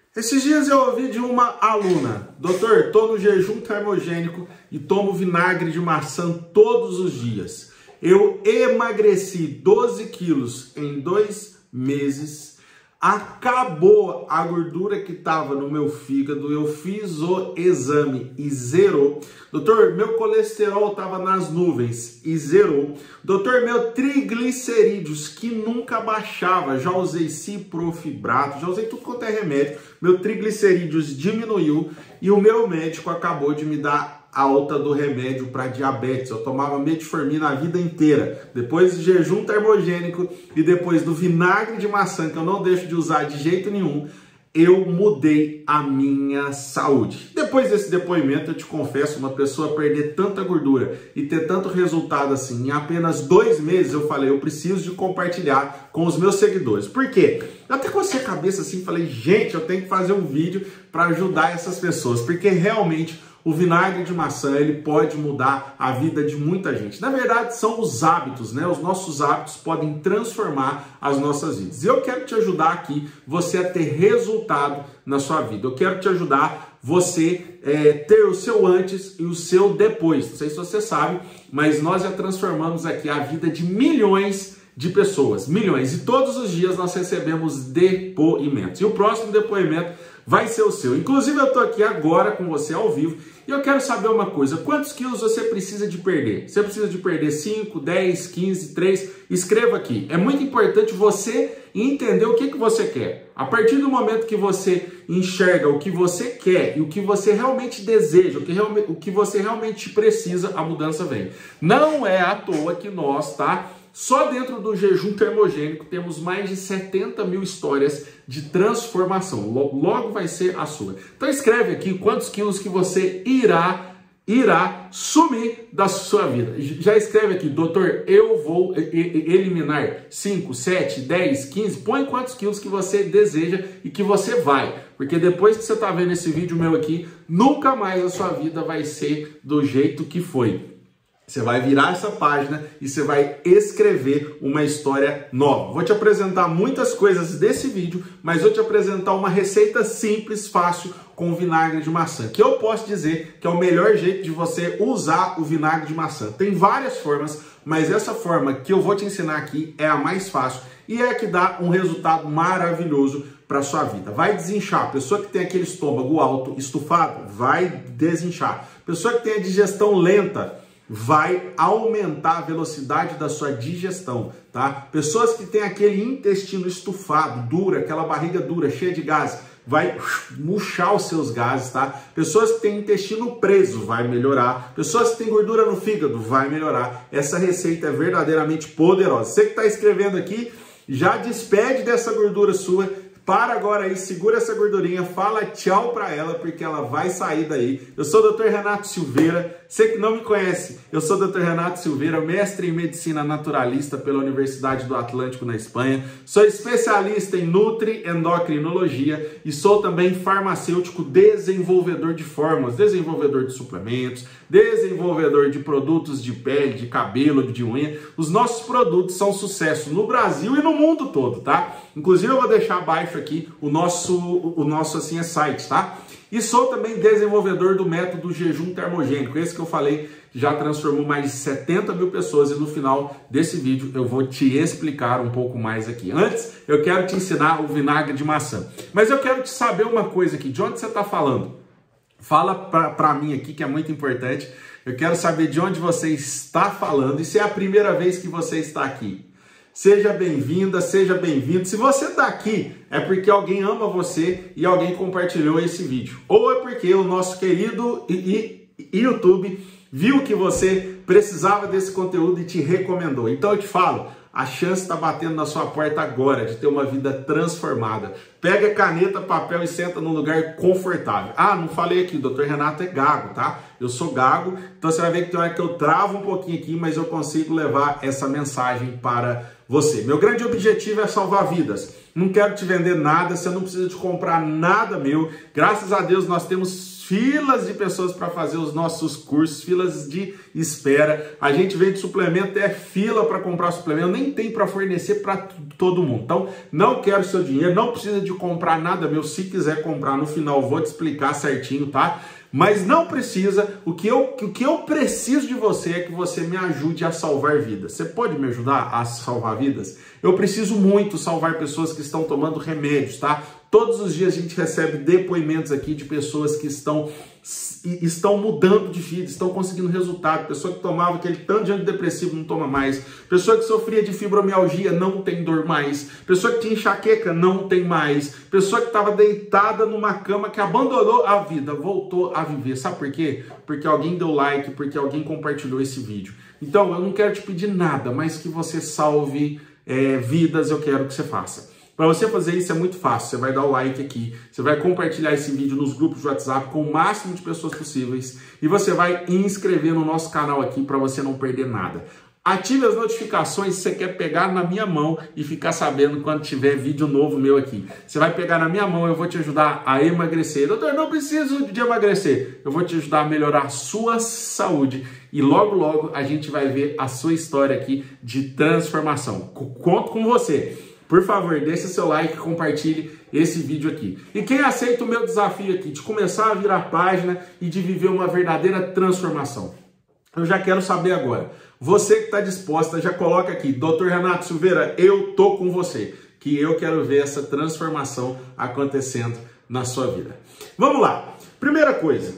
Esses dias eu ouvi de uma aluna: doutor, tô no jejum termogênico e tomo vinagre de maçã todos os dias. Eu emagreci 12 quilos em 2 meses, acabou a gordura que estava no meu fígado, eu fiz o exame e zerou. Doutor, meu colesterol estava nas nuvens e zerou. Doutor, meu triglicerídeos que nunca baixava, já usei ciprofibrato, já usei tudo quanto é remédio, meu triglicerídeos diminuiu e o meu médico acabou de me dar alta do remédio para diabetes. Eu tomava metformina a vida inteira. Depois do jejum termogênico e depois do vinagre de maçã, que eu não deixo de usar de jeito nenhum, eu mudei a minha saúde. Depois desse depoimento, eu te confesso, uma pessoa perder tanta gordura e ter tanto resultado assim, em apenas 2 meses, eu falei, eu preciso de compartilhar com os meus seguidores. Por quê? Eu até cocei a cabeça assim, falei, gente, eu tenho que fazer um vídeo para ajudar essas pessoas, porque realmente o vinagre de maçã, ele pode mudar a vida de muita gente. Na verdade, são os hábitos, né? Os nossos hábitos podem transformar as nossas vidas. E eu quero te ajudar aqui, você a ter resultado na sua vida. Eu quero te ajudar você ter o seu antes e o seu depois. Não sei se você sabe, mas nós já transformamos aqui a vida de milhões de pessoas. Milhões. E todos os dias nós recebemos depoimentos. E o próximo depoimento vai ser o seu. Inclusive, eu estou aqui agora com você ao vivo e eu quero saber uma coisa: quantos quilos você precisa de perder? Você precisa de perder 5, 10, 15, 3? Escreva aqui. É muito importante você entender o que você quer. A partir do momento que você enxerga o que você quer e o que você realmente deseja, o que você realmente precisa, a mudança vem. Não é à toa que nós, só dentro do jejum termogênico temos mais de 70 mil histórias de transformação. Logo vai ser a sua. Então escreve aqui quantos quilos que você irá sumir da sua vida. Já escreve aqui, doutor, eu vou eliminar 5, 7, 10, 15. Põe quantos quilos que você deseja e que você vai. Porque depois que você está vendo esse vídeo meu aqui, nunca mais a sua vida vai ser do jeito que foi. Você vai virar essa página e você vai escrever uma história nova. Vou te apresentar muitas coisas desse vídeo, mas vou te apresentar uma receita simples, fácil, com vinagre de maçã, que eu posso dizer que é o melhor jeito de você usar o vinagre de maçã. Tem várias formas, mas essa forma que eu vou te ensinar aqui é a mais fácil e é a que dá um resultado maravilhoso para a sua vida. Vai desinchar. Pessoa que tem aquele estômago alto, estufado, vai desinchar. Pessoa que tem a digestão lenta, vai aumentar a velocidade da sua digestão, tá? Pessoas que têm aquele intestino estufado, duro, aquela barriga dura, cheia de gases, vai murchar os seus gases, tá? Pessoas que têm intestino preso, vai melhorar. Pessoas que têm gordura no fígado, vai melhorar. Essa receita é verdadeiramente poderosa. Você que está escrevendo aqui, já despede dessa gordura sua. Para agora aí, segura essa gordurinha, fala tchau para ela, porque ela vai sair daí. Eu sou o Dr. Renato Silveira. Você que não me conhece, eu sou o Dr. Renato Silveira, mestre em medicina naturalista pela Universidade do Atlântico, na Espanha. Sou especialista em nutri-endocrinologia e sou também farmacêutico desenvolvedor de fórmulas, desenvolvedor de suplementos, desenvolvedor de produtos de pele, de cabelo, de unha. Os nossos produtos são sucesso no Brasil e no mundo todo, tá? Inclusive eu vou deixar abaixo aqui o nosso assim, site, tá? E sou também desenvolvedor do método jejum termogênico. Esse que eu falei já transformou mais de 70 mil pessoas e no final desse vídeo eu vou te explicar um pouco mais aqui. Antes, eu quero te ensinar o vinagre de maçã. Mas eu quero te saber uma coisa aqui. De onde você está falando? Fala para mim aqui, que é muito importante. Eu quero saber de onde você está falando e se é a primeira vez que você está aqui. Seja bem-vinda, seja bem-vindo. Se você está aqui, é porque alguém ama você e alguém compartilhou esse vídeo. Ou é porque o nosso querido YouTube viu que você precisava desse conteúdo e te recomendou. Então eu te falo, a chance está batendo na sua porta agora de ter uma vida transformada. Pega caneta, papel e senta num lugar confortável. Ah, não falei aqui, o Dr. Renato é gago, tá? Eu sou gago, então você vai ver que tem hora que eu travo um pouquinho aqui, mas eu consigo levar essa mensagem para você. Meu grande objetivo é salvar vidas. não quero te vender nada, você não precisa de comprar nada meu. Graças a Deus nós temos filas de pessoas para fazer os nossos cursos, filas de espera. A gente vende suplemento, é fila para comprar suplemento, nem tem para fornecer para todo mundo. Então, não quero seu dinheiro, não precisa de comprar nada meu. Se quiser comprar, no final vou te explicar certinho, tá? Mas não precisa, o que eu preciso de você é que você me ajude a salvar vidas. Você pode me ajudar a salvar vidas? Eu preciso muito salvar pessoas que estão tomando remédios, tá? Todos os dias a gente recebe depoimentos aqui de pessoas que estão mudando de vida, estão conseguindo resultado. Pessoa que tomava aquele tanto de antidepressivo não toma mais. Pessoa que sofria de fibromialgia não tem dor mais. Pessoa que tinha enxaqueca não tem mais. Pessoa que estava deitada numa cama que abandonou a vida, voltou a viver. Sabe por quê? Porque alguém deu like, porque alguém compartilhou esse vídeo. Então, eu não quero te pedir nada, mas que você salve vidas, eu quero que você faça. Para você fazer isso é muito fácil, você vai dar o like aqui, você vai compartilhar esse vídeo nos grupos de WhatsApp com o máximo de pessoas possíveis e você vai inscrever no nosso canal aqui para você não perder nada. Ative as notificações se você quer pegar na minha mão e ficar sabendo quando tiver vídeo novo meu aqui. Você vai pegar na minha mão, eu vou te ajudar a emagrecer. Doutor, não preciso de emagrecer. Eu vou te ajudar a melhorar a sua saúde. E logo, logo a gente vai ver a sua história aqui de transformação. Conto com você. Por favor, deixe seu like, compartilhe esse vídeo aqui. E quem aceita o meu desafio aqui de começar a virar página e de viver uma verdadeira transformação? Eu já quero saber agora. Você que está disposta, já coloca aqui, Dr. Renato Silveira, eu tô com você, que eu quero ver essa transformação acontecendo na sua vida. Vamos lá. Primeira coisa,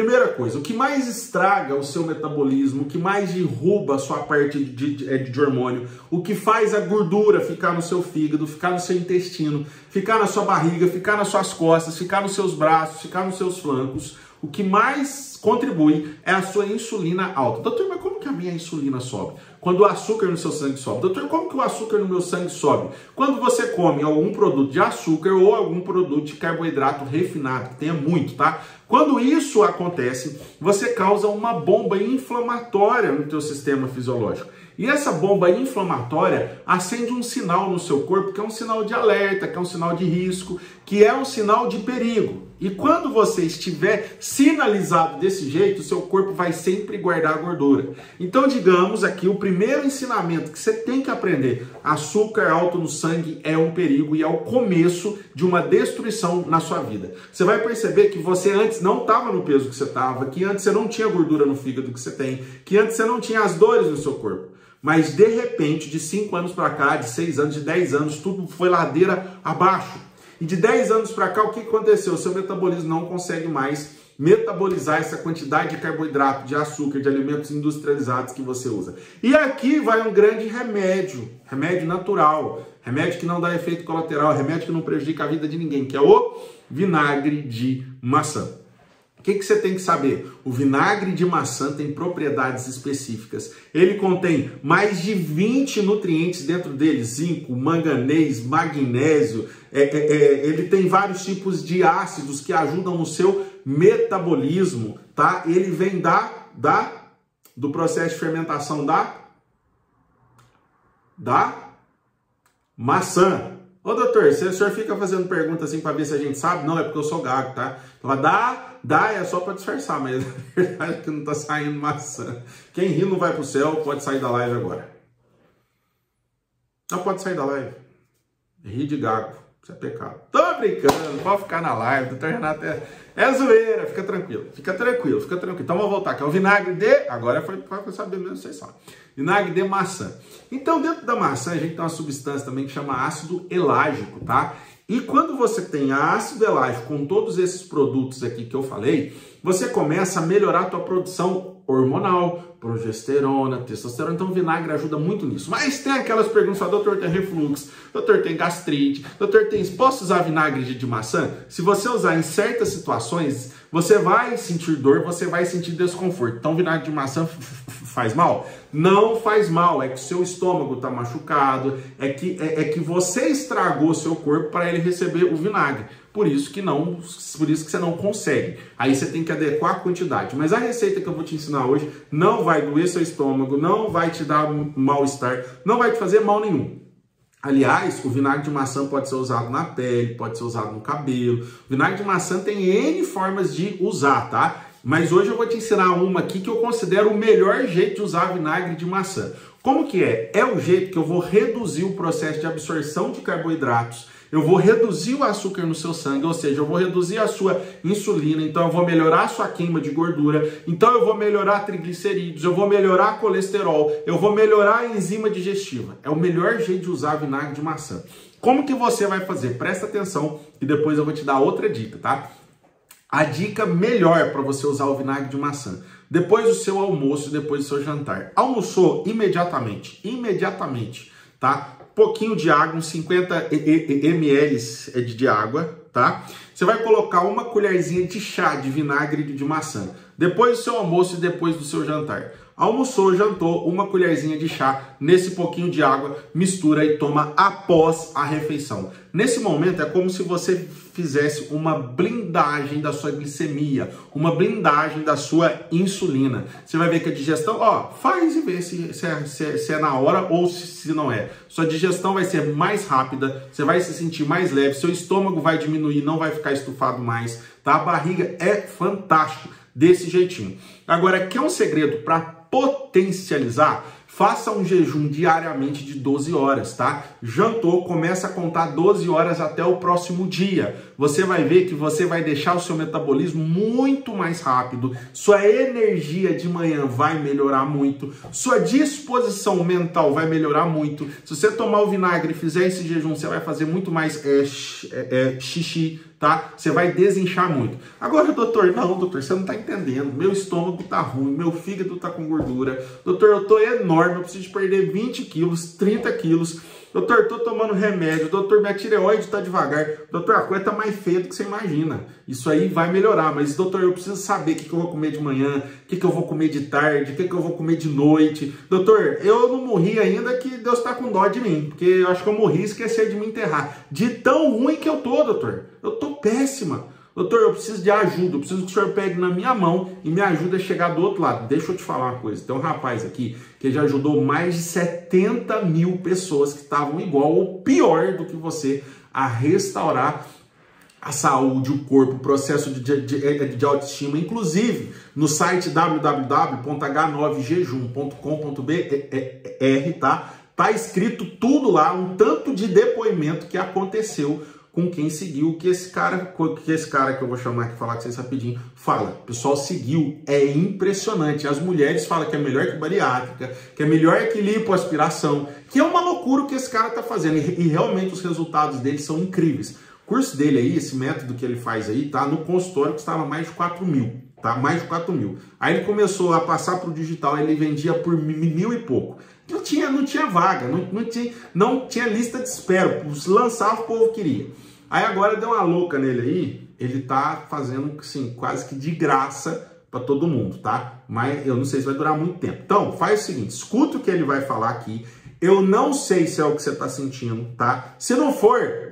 o que mais estraga o seu metabolismo, o que mais derruba a sua parte de hormônio, o que faz a gordura ficar no seu fígado, ficar no seu intestino, ficar na sua barriga, ficar nas suas costas, ficar nos seus braços, ficar nos seus flancos, o que mais contribui é a sua insulina alta. Doutor, mas como que a minha insulina sobe? Quando o açúcar no seu sangue sobe. Doutor, como que o açúcar no meu sangue sobe? Quando você come algum produto de açúcar ou algum produto de carboidrato refinado, que tenha muito, tá? Quando isso acontece, você causa uma bomba inflamatória no teu sistema fisiológico. E essa bomba inflamatória acende um sinal no seu corpo, que é um sinal de alerta, que é um sinal de risco, que é um sinal de perigo. E quando você estiver sinalizado desse jeito, o seu corpo vai sempre guardar a gordura. Então, digamos aqui, o primeiro ensinamento que você tem que aprender: açúcar alto no sangue é um perigo e é o começo de uma destruição na sua vida. Você vai perceber que você antes não estava no peso que você estava, que antes você não tinha gordura no fígado que você tem, que antes você não tinha as dores no seu corpo. Mas, de repente, de 5 anos para cá, de 6 anos, de 10 anos, tudo foi ladeira abaixo. E de 10 anos para cá, o que aconteceu? O seu metabolismo não consegue mais metabolizar essa quantidade de carboidrato, de açúcar, de alimentos industrializados que você usa. E aqui vai um grande remédio, remédio natural, remédio que não dá efeito colateral, remédio que não prejudica a vida de ninguém, que é o vinagre de maçã. O que você tem que saber? O vinagre de maçã tem propriedades específicas. Ele contém mais de 20 nutrientes dentro dele: zinco, manganês, magnésio. Ele tem vários tipos de ácidos que ajudam no seu metabolismo, tá? Ele vem do processo de fermentação da maçã. Ô doutor, se o senhor fica fazendo pergunta assim para ver se a gente sabe, não, é porque eu sou gago, tá? Então, dá é só para disfarçar, mas na verdade é que não tá saindo maçã. Quem ri não vai pro céu, pode sair da live agora. Não pode sair da live. Ri de gago, isso é pecado. Tô brincando, pode ficar na live, doutor Renato é zoeira, fica tranquilo. Então vamos voltar, que é o vinagre de, agora foi para saber mesmo, vocês sabem. Vinagre de maçã. Então, dentro da maçã, a gente tem uma substância também que chama ácido elágico, tá? E quando você tem ácido elágico com todos esses produtos aqui que eu falei, você começa a melhorar a tua produção hormonal, progesterona, testosterona. Então o vinagre ajuda muito nisso. Mas tem aquelas perguntas: doutor, tem refluxo, doutor, tem gastrite, doutor, posso usar vinagre de maçã? Se você usar em certas situações, você vai sentir dor, você vai sentir desconforto. Então vinagre de maçã faz mal? Não faz mal, é que seu estômago está machucado, é que você estragou o seu corpo para ele receber o vinagre. Por isso que você não consegue. Aí você tem que adequar a quantidade. Mas a receita que eu vou te ensinar hoje não vai doer seu estômago, não vai te dar mal-estar, não vai te fazer mal nenhum. Aliás, o vinagre de maçã pode ser usado na pele, pode ser usado no cabelo. O vinagre de maçã tem N formas de usar, tá? Mas hoje eu vou te ensinar uma aqui que eu considero o melhor jeito de usar vinagre de maçã. Como que é? É o jeito que eu vou reduzir o processo de absorção de carboidratos, eu vou reduzir o açúcar no seu sangue, ou seja, eu vou reduzir a sua insulina, então eu vou melhorar a sua queima de gordura, então eu vou melhorar triglicerídeos, eu vou melhorar colesterol, eu vou melhorar a enzima digestiva. É o melhor jeito de usar vinagre de maçã. Como que você vai fazer? Presta atenção e depois eu vou te dar outra dica, tá? A dica melhor para você usar o vinagre de maçã, depois do seu almoço, depois do seu jantar. Almoçou imediatamente, tá? Pouquinho de água, uns 50 ml de água, tá? Você vai colocar uma colherzinha de chá de vinagre de maçã, depois do seu almoço e depois do seu jantar. Almoçou, jantou, uma colherzinha de chá nesse pouquinho de água, mistura e toma após a refeição. Nesse momento é como se você fizesse uma blindagem da sua glicemia, uma blindagem da sua insulina. Você vai ver que a digestão, faz e vê se é na hora ou se não é. Sua digestão vai ser mais rápida, você vai se sentir mais leve, seu estômago vai diminuir, não vai ficar estufado mais, tá? A barriga é fantástico desse jeitinho. Agora, quer um segredo para potencializar? Faça um jejum diariamente de 12 horas, tá? Jantou, começa a contar 12 horas até o próximo dia. Você vai ver que você vai deixar o seu metabolismo muito mais rápido, sua energia de manhã vai melhorar muito, sua disposição mental vai melhorar muito. Se você tomar o vinagre e fizer esse jejum, você vai fazer muito mais xixi, tá? Você vai desinchar muito. Agora, doutor, você não tá entendendo. Meu estômago tá ruim, meu fígado tá com gordura. Doutor, eu tô enorme, eu preciso perder 20 quilos, 30 quilos. Doutor, tô tomando remédio. Doutor, minha tireoide tá devagar. Doutor, a coisa tá mais feia do que você imagina. Isso aí vai melhorar, mas doutor, eu preciso saber o que eu vou comer de manhã, o que eu vou comer de tarde, o que eu vou comer de noite. Doutor, eu não morri ainda, que Deus tá com dó de mim, porque eu acho que eu morri e esqueci de me enterrar. De tão ruim que eu tô, doutor. Eu tô péssima. Doutor, eu preciso de ajuda, eu preciso que o senhor pegue na minha mão e me ajude a chegar do outro lado. Deixa eu te falar uma coisa, tem um rapaz aqui que já ajudou mais de 70 mil pessoas que estavam igual ou pior do que você a restaurar a saúde, o corpo, o processo de autoestima, inclusive no site www.h9jejum.com.br, tá? Tá escrito tudo lá, um tanto de depoimento que aconteceu com quem seguiu, que esse cara que eu vou chamar aqui, falar com vocês rapidinho, fala. O pessoal seguiu, é impressionante. As mulheres falam que é melhor que bariátrica, que é melhor que lipoaspiração, que é uma loucura o que esse cara tá fazendo, e realmente os resultados dele são incríveis. O curso dele aí, esse método que ele faz aí, tá no consultório, que estava mais de 4 mil, tá? Mais de 4 mil. Aí ele começou a passar para o digital, ele vendia por 1.000 e pouco. Não tinha vaga, não tinha lista de espera, lançava o povo queria. Aí agora deu uma louca nele aí, ele tá fazendo assim, quase que de graça para todo mundo, tá? Mas eu não sei se vai durar muito tempo. Então, faz o seguinte, escuta o que ele vai falar aqui. Eu não sei se é o que você está sentindo, tá? Se não for,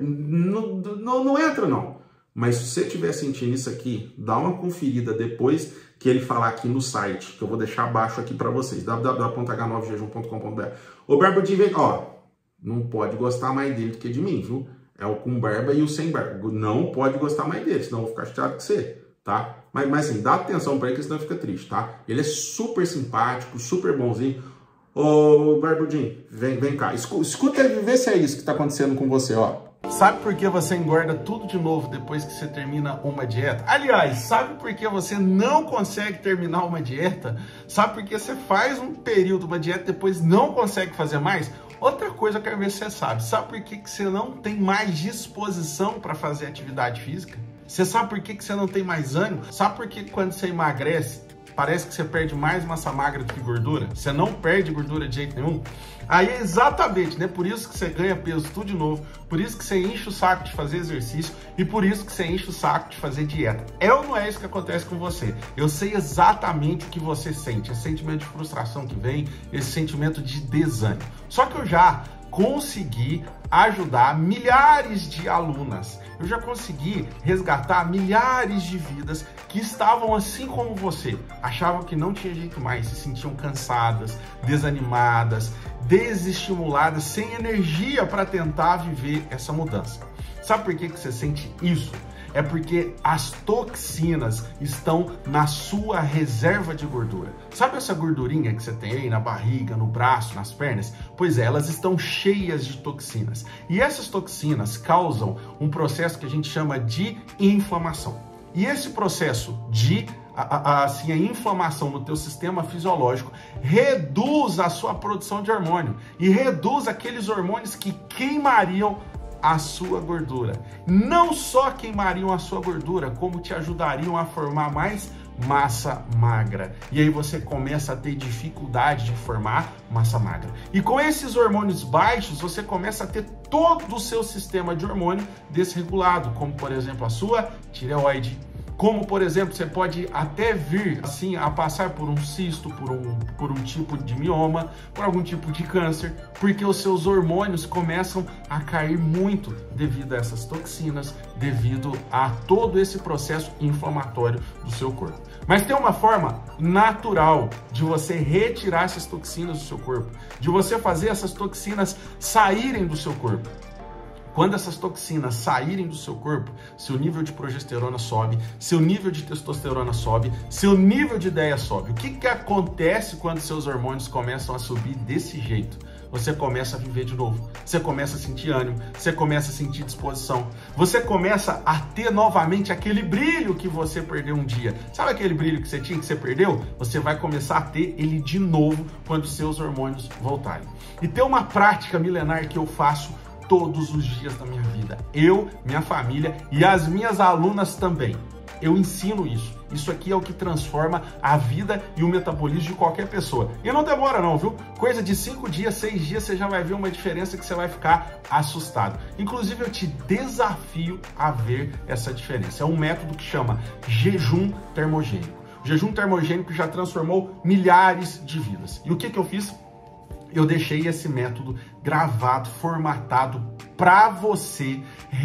não entra não. Mas se você estiver sentindo isso aqui, dá uma conferida depois que ele falar aqui no site, que eu vou deixar abaixo aqui para vocês, www.h9jejum.com.br. O Barbudinho vem, não pode gostar mais dele do que de mim, viu? É o com barba e o sem barba. Não pode gostar mais dele, senão eu vou ficar chateado com você, tá? Mas assim, dá atenção para ele, que senão fica triste, tá? Ele é super simpático, super bonzinho. Ô, Barbudinho, vem cá. Escuta ele, vê se é isso que está acontecendo com você, ó. Sabe por que você engorda tudo de novo depois que você termina uma dieta? Aliás, sabe por que você não consegue terminar uma dieta? Sabe por que você faz um período, uma dieta, depois não consegue fazer mais? Outra coisa eu quero ver se você sabe. Sabe por que você não tem mais disposição para fazer atividade física? Você sabe por que você não tem mais ânimo? Sabe por que quando você emagrece, parece que você perde mais massa magra do que gordura? Você não perde gordura de jeito nenhum? Aí é exatamente, né? Por isso que você ganha peso tudo de novo, por isso que você enche o saco de fazer exercício e por isso que você enche o saco de fazer dieta. É ou não é isso que acontece com você? Eu sei exatamente o que você sente, esse sentimento de frustração que vem, esse sentimento de desânimo. Só que eu já consegui ajudar milhares de alunas. Eu já consegui resgatar milhares de vidas que estavam assim como você. Achavam que não tinha jeito mais, se sentiam cansadas, desanimadas, desestimuladas, sem energia para tentar viver essa mudança. Sabe por que você sente isso? É porque as toxinas estão na sua reserva de gordura. Sabe essa gordurinha que você tem aí na barriga, no braço, nas pernas? Pois é, elas estão cheias de toxinas. E essas toxinas causam um processo que a gente chama de inflamação. E esse processo de a inflamação no teu sistema fisiológico reduz a sua produção de hormônio e reduz aqueles hormônios que queimariam a sua gordura. Não só queimariam a sua gordura, como te ajudariam a formar mais massa magra. E aí você começa a ter dificuldade de formar massa magra. E com esses hormônios baixos, você começa a ter todo o seu sistema de hormônio desregulado, como por exemplo a sua tireoide. Como, por exemplo, você pode até vir assim a passar por um cisto, por um tipo de mioma, por algum tipo de câncer, porque os seus hormônios começam a cair muito devido a essas toxinas, devido a todo esse processo inflamatório do seu corpo. Mas tem uma forma natural de você retirar essas toxinas do seu corpo, de você fazer essas toxinas saírem do seu corpo. Quando essas toxinas saírem do seu corpo, seu nível de progesterona sobe, seu nível de testosterona sobe, seu nível de ideia sobe. O que acontece quando seus hormônios começam a subir desse jeito? Você começa a viver de novo, você começa a sentir ânimo, você começa a sentir disposição, você começa a ter novamente aquele brilho que você perdeu um dia. Sabe aquele brilho que você tinha, que você perdeu? Você vai começar a ter ele de novo quando seus hormônios voltarem. E tem uma prática milenar que eu faço todos os dias da minha vida. Eu, minha família e as minhas alunas também. Eu ensino isso. Isso aqui é o que transforma a vida e o metabolismo de qualquer pessoa. E não demora não, viu? Coisa de 5 dias, 6 dias, você já vai ver uma diferença que você vai ficar assustado. Inclusive, eu te desafio a ver essa diferença. É um método que chama jejum termogênico. O jejum termogênico já transformou milhares de vidas. E o que eu fiz? Eu deixei esse método gravado, formatado para você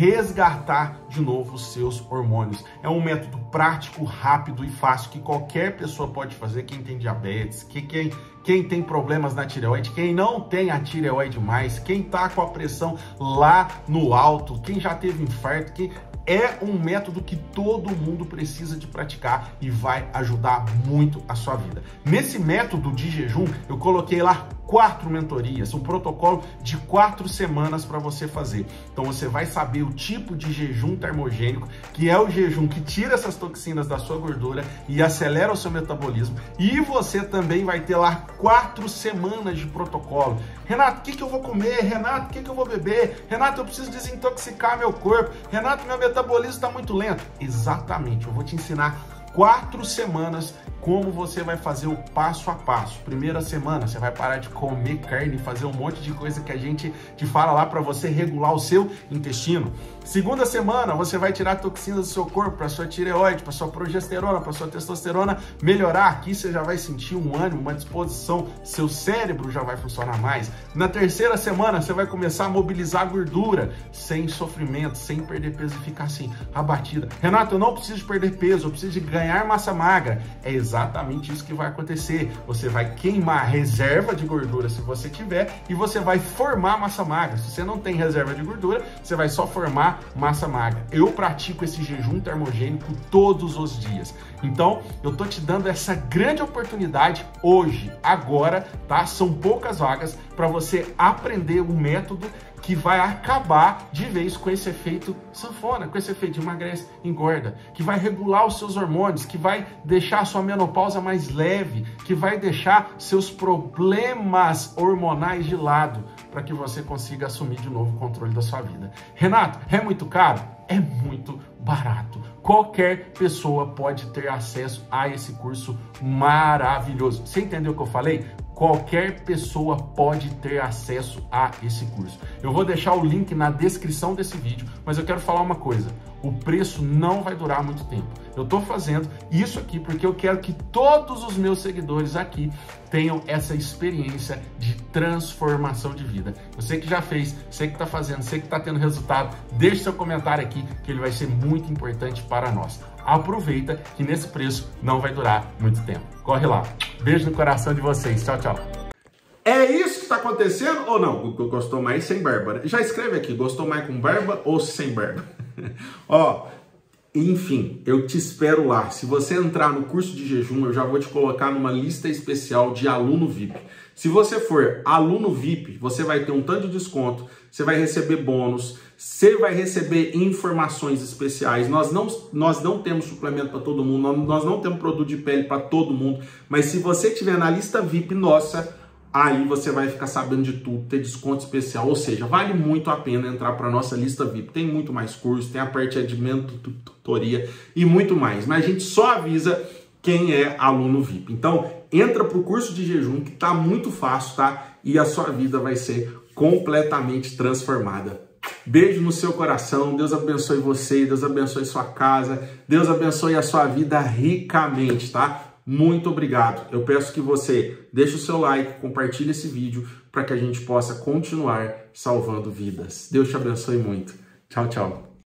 resgatar de novo os seus hormônios. É um método prático, rápido e fácil que qualquer pessoa pode fazer, quem tem diabetes, quem tem problemas na tireoide, quem não tem a tireoide mais, quem tá com a pressão lá no alto, quem já teve infarto, é um método que todo mundo precisa de praticar e vai ajudar muito a sua vida. Nesse método de jejum, eu coloquei lá 4 mentorias, um protocolo de 4 semanas para você fazer. Então você vai saber o tipo de jejum termogênico, que é o jejum que tira essas toxinas da sua gordura e acelera o seu metabolismo. E você também vai ter lá 4 semanas de protocolo. Renato, o que eu vou comer? Renato, o que eu vou beber? Renato, eu preciso desintoxicar meu corpo. Renato, meu metabolismo está muito lento. Exatamente, eu vou te ensinar 4 semanas como você vai fazer o passo a passo. Primeira semana, você vai parar de comer carne e fazer um monte de coisa que a gente te fala lá para você regular o seu intestino. Segunda semana, você vai tirar toxinas do seu corpo para sua tireoide, para sua progesterona, para sua testosterona melhorar. Aqui você já vai sentir um ânimo, uma disposição, seu cérebro já vai funcionar mais. Na terceira semana, você vai começar a mobilizar a gordura sem sofrimento, sem perder peso e ficar assim, abatida. Renato, eu não preciso perder peso, eu preciso de ganhar massa magra. É exatamente isso que vai acontecer. Você vai queimar reserva de gordura se você tiver e você vai formar massa magra. Se você não tem reserva de gordura, você vai só formar massa magra. Eu pratico esse jejum termogênico todos os dias. Então, eu tô te dando essa grande oportunidade hoje, agora, tá? São poucas vagas para você aprender um método que vai acabar de vez com esse efeito sanfona, com esse efeito de emagrece, engorda, que vai regular os seus hormônios, que vai deixar a sua menopausa mais leve, que vai deixar seus problemas hormonais de lado, para que você consiga assumir de novo o controle da sua vida. Renato, é muito caro? É muito barato. Qualquer pessoa pode ter acesso a esse curso maravilhoso. Você entendeu o que eu falei? Qualquer pessoa pode ter acesso a esse curso. Eu vou deixar o link na descrição desse vídeo, mas eu quero falar uma coisa. O preço não vai durar muito tempo. Eu tô fazendo isso aqui porque eu quero que todos os meus seguidores aqui tenham essa experiência de transformação de vida. Você que já fez, você que tá fazendo, você que tá tendo resultado, deixe seu comentário aqui que ele vai ser muito importante para nós. Aproveita que nesse preço não vai durar muito tempo. Corre lá. Beijo no coração de vocês. Tchau, tchau. É isso está acontecendo ou não? Gostou mais sem barba, né? Já escreve aqui, gostou mais com barba ou sem barba? Ó, enfim, eu te espero lá. Se você entrar no curso de jejum, eu já vou te colocar numa lista especial de aluno VIP. Se você for aluno VIP, você vai ter um tanto de desconto, você vai receber bônus, você vai receber informações especiais. Nós não temos suplemento para todo mundo, nós não temos produto de pele para todo mundo, mas se você estiver na lista VIP nossa, aí você vai ficar sabendo de tudo, ter desconto especial, ou seja, vale muito a pena entrar para a nossa lista VIP. Tem muito mais curso, tem a parte de mentoria e muito mais, mas a gente só avisa quem é aluno VIP. Então, entra para o curso de jejum, que tá muito fácil, tá? E a sua vida vai ser completamente transformada. Beijo no seu coração, Deus abençoe você, Deus abençoe sua casa, Deus abençoe a sua vida ricamente, tá? Muito obrigado. Eu peço que você deixe o seu like, compartilhe esse vídeo para que a gente possa continuar salvando vidas. Deus te abençoe muito. Tchau, tchau.